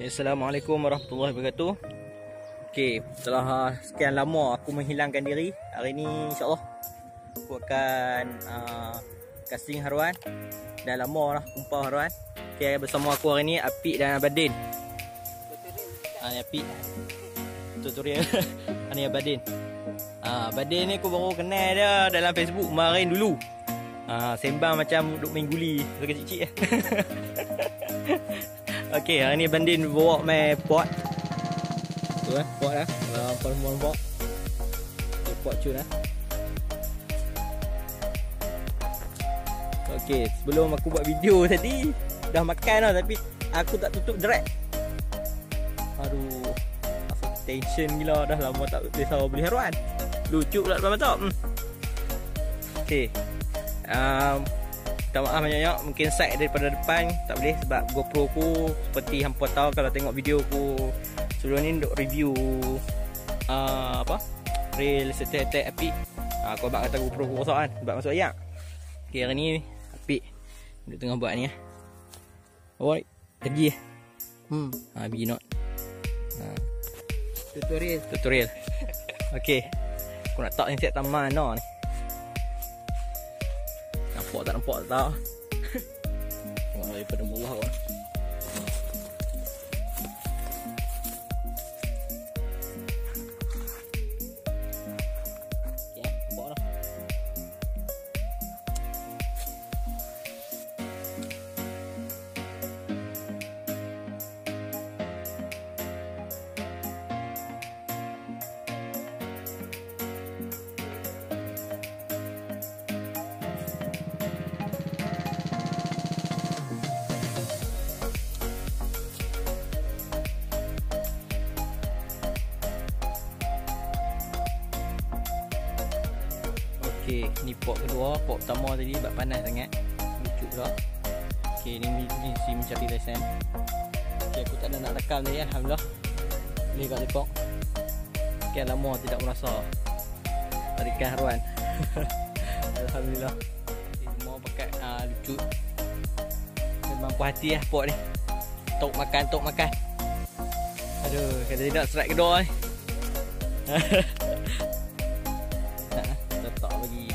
Assalamualaikum warahmatullahi wabarakatuh. Okey, setelah sekian lama aku menghilangkan diri, hari ni insya-Allah aku akan casting haruan. Dah lama lah kumpul haruan. Okey, bersama aku hari ni Apik dan Abadin. Ni Apik tutorial. Ni Abadin. Abadin ni aku baru kenal dia dalam Facebook kemarin dulu. Sembang macam duk main guli kecil-kecil. Okey, hari ni Bandin bawa main pot. Tu pot lah. Perempuan pot. Pot cun lah. Okey, sebelum aku buat video tadi dah makan lah, tapi aku tak tutup direct. Aduh, rasa tension gila, dah lama tak biasa beli haruan. Lucu pula depan mata. Okey. Minta maaf banyak-banyak, mungkin sight daripada depan tak boleh sebab GoPro ku seperti hampa tahu kalau tengok video ku sebelum ni untuk review reel setek-setek Apik. Kau bak kata GoPro ku rosak kan sebab masuk ayak. Okey, hari ni Apik duduk tengah buat ni alright, lagi biji not. Tutorial. Okey. Aku nak tak ni set taman ni. Nampak tak tahu. Tengok daripada bawah kan. Ya, nampak dah. Okey, ni pot kedua. Pot pertama tadi sebab panas sangat. Lucu pula. Okey, ni si mencari lesen. Okey, aku tak ada nak rekam tadi. Alhamdulillah boleh kat Depok. Sekian lama tidak merasa tarikan haruan. Alhamdulillah. Okay, semua pakai lucu. Memang puas hati lah pot ni. Tok makan. Aduh, kata tidak strike kedua ni. Tak bagi.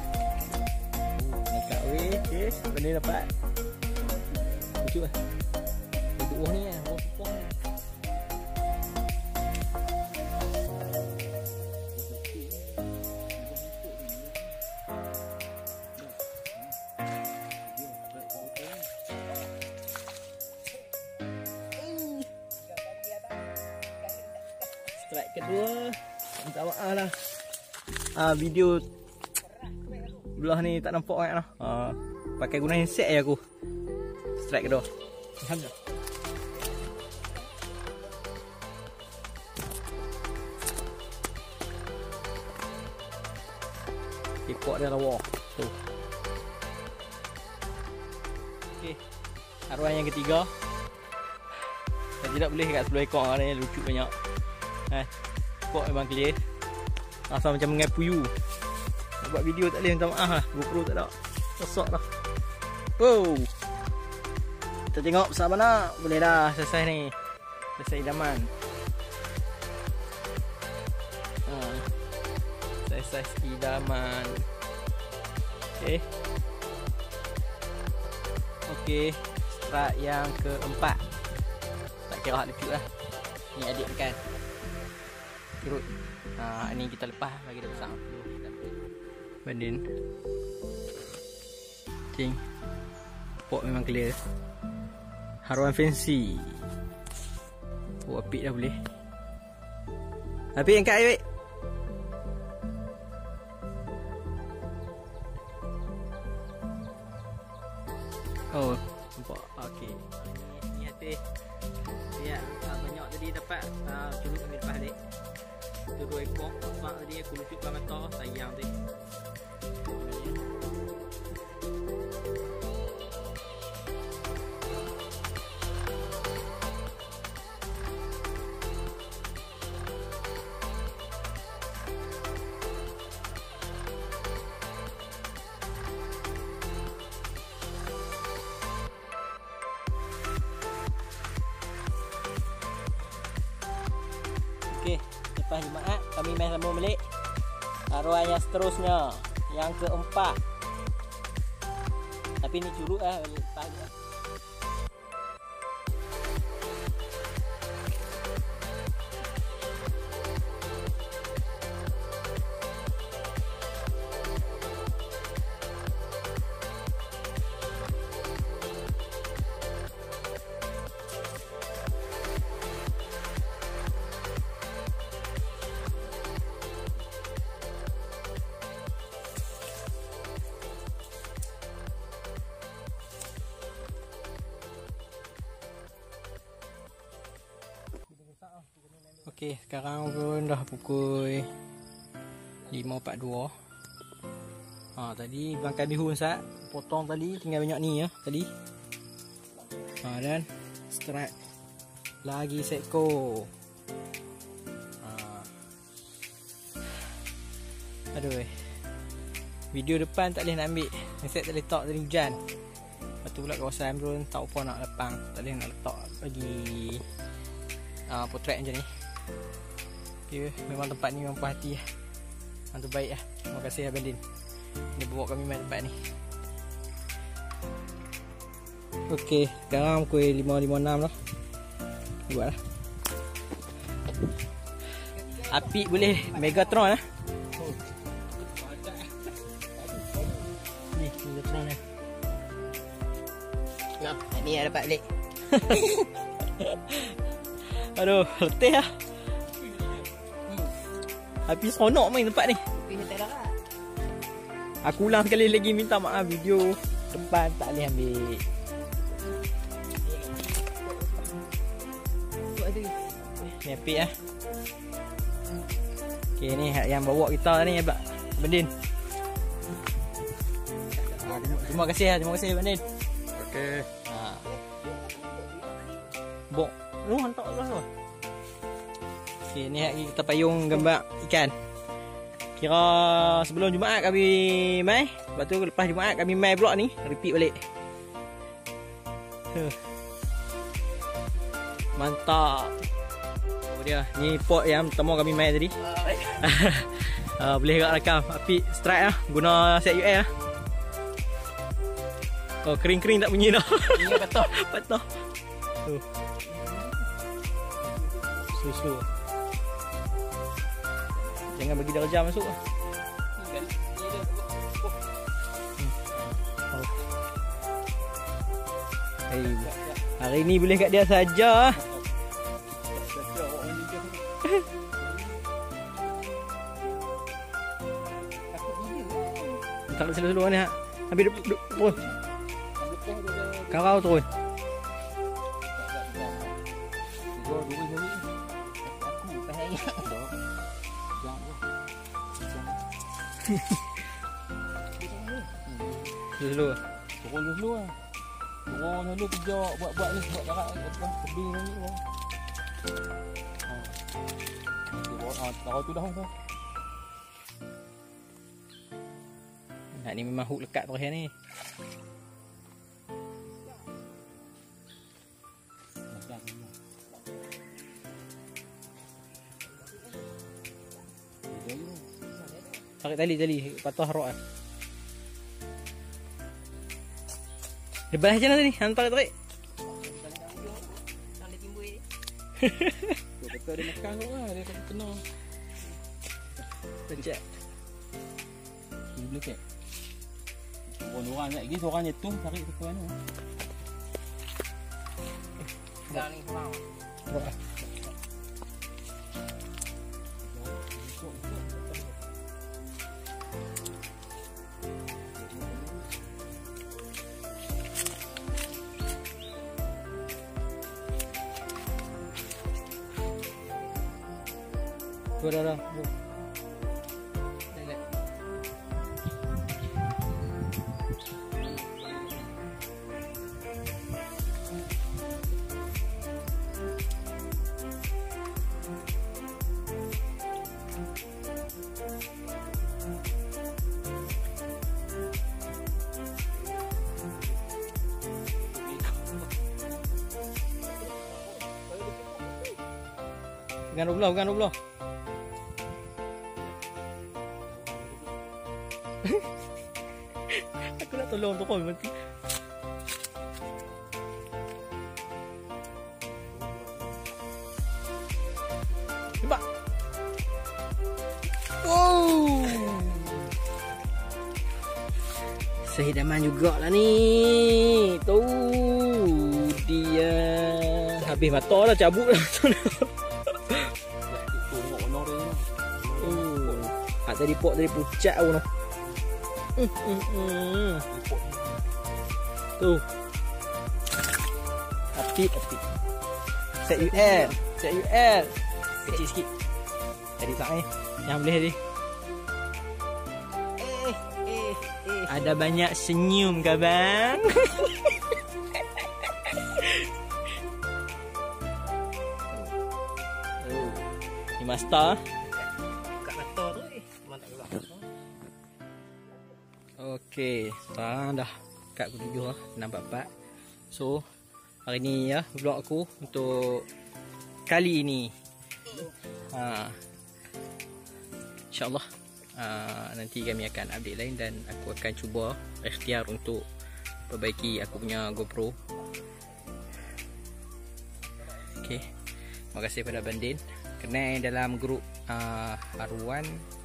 Nak weh, okey, benda dapat. Lucu lah. Duduk ni lah, orang pupuk ni. Strike kedua. Minta maaf lah. Video belah ni tak nampak kan lah. Pakai guna handset je aku. Strike kedua. Alhamdulillah. Ikut dia lawa. Tu. Okey. Haruan yang ketiga. Saya tidak boleh kat 10 ekor ni, lucu banyak. Pot memang clear. Rasa macam mengai puyuh. Nak buat video tak boleh, minta maaf lah. GoPro tak ada. Rosak dah. Wow. Kita tengok besar mana. Boleh dah selesai ni. Selesai idaman. Selesai idaman. Okay. Okay. Strike yang keempat. Tak kira lucu lah. Ni adik makan. Turut. Ni kita lepas bagi dia besar. Bandin. Cing. Pot memang clear. Haruan fancy. Apik dah boleh. Apik angkat air. Oh, nampak. Okey. Ni hati. Ya, banyak tadi dapat curut ambil lepas adik. Tu 2 ekor pak tadi aku lucupkan mata, sayang tadi. Lepas Jumaat kami main sambung balik haruan yang seterusnya, yang keempat. Tapi ni curut lah, lepas je lah. Okey, sekarang pun dah pukul 5.42. Tadi bangkai bihun Ustaz potong tadi, tinggal banyak ni ya tadi. Dan strike lagi seekor. Aduh. Video depan tak boleh nak ambil. Set tak letak tadi hujan. Lepas tu pula kawasan pun tak apa nak lepang, tak boleh nak letak bagi potret macam ni. Okay, memang tempat ni memang puas hati lah. Yang terbaik lah. Terima kasih Abang Din, dia bawa kami main tempat ni. Ok, sekarang pukul 5.56 lah. Buat lah. Api boleh Megatron lah. Ni Megatron lah. Ni yang dapat balik. Aduh, letih lah. Api seronok main tempat ni. Aku ulang sekali lagi, minta maaf video depan tak boleh ambil. Ni api lah. Okay, ni yang bawa kita ni Abang Din. Terima kasih lah, terima kasih Abang Din. Okay. Bok. Hantar lah tu. Okay, ni lagi kita payung gambar ikan. Kira sebelum Jumaat kami mai, lepas tu lepas Jumaat kami mai pula ni, repeat balik. Mantap. Oh dia, ni pot yang pertama kami mai tadi. Boleh agak rakam api strike lah, guna set UL lah. Oh, kering-kering tak bunyi dah. Ini patah. Patah. Tu. Slow. Jangan bagi darjah masuk lah. Hari ni boleh kat dia saja. Tak slow-slow ni. Habis turun. Karau turun. Dulu. Turun dulu lah. Turun dulu kerja buat ni, buat darat atas tebing ni lah. Tahu tu dah tu. Nah, ni memang hook lekat terakhir ni. Tarik tali patah rock ah. Dia balas je lah tadi, hang tarik. Tali timbul ni. Tu kata dia makan tu lah, dia kena. Pencet. Ni boleh kek. Orang lagi seorang nyetung tarik tu kan. Dah ni kurang. Dah. Bukan 12. Aku nak tolong turun nanti. Nampak? Wow. Sehidaman jugalah ni. Tu dia. Habis mata dah cabut dah. Tadi pot dari pucat pun. Tu. Api. Set UL. Kecil sikit. Tadi tak ni. Yang boleh tadi. Ada banyak senyum ke bang? Ni master. Okey, sekarang dah kat pukul 7 lah, 6.44. So, hari ni ya vlog aku untuk kali ini. InsyaAllah nanti kami akan update lain dan aku akan cuba ikhtiar untuk perbaiki aku punya GoPro. Okey, terima kasih kepada Bandin. Kenal dalam grup Haruan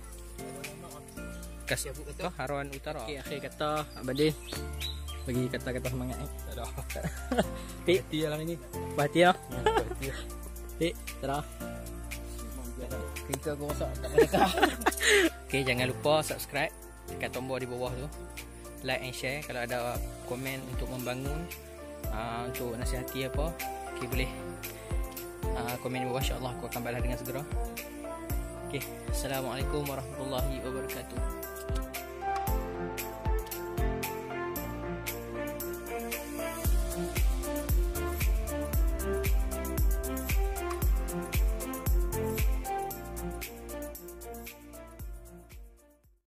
Haruan Utara. Okey, akhir kata Abadin bagi kata-kata semangat ni. Tak ada. Pik dia lah ini. Berhati lah. Pik, tak ada. Kita aku rosak tak mereka. Okey, jangan lupa subscribe, tekan tombol di bawah tu. Like and share kalau ada komen untuk membangun, untuk nasihati apa. Okey, boleh komen di bawah, insya-Allah aku akan balas dengan segera. Okey, assalamualaikum warahmatullahi wabarakatuh.